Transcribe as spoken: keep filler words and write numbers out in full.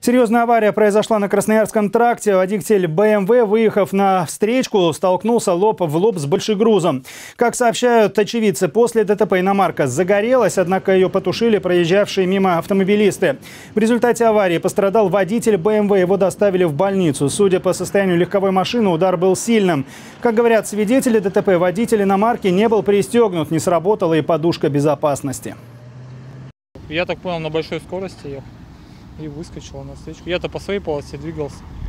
Серьезная авария произошла на Красноярском тракте. Водитель бэ эм вэ, выехав на встречку, столкнулся лоб в лоб с большегрузом. Как сообщают очевидцы, после ДТП иномарка загорелась, однако ее потушили проезжавшие мимо автомобилисты. В результате аварии пострадал водитель бэ эм вэ. Его доставили в больницу. Судя по состоянию легковой машины, удар был сильным. Как говорят свидетели ДТП, водитель иномарки не был пристегнут, не сработала и подушка безопасности. Я так понял, на большой скорости ехал и выскочил на встречку. Я-то по своей полосе двигался.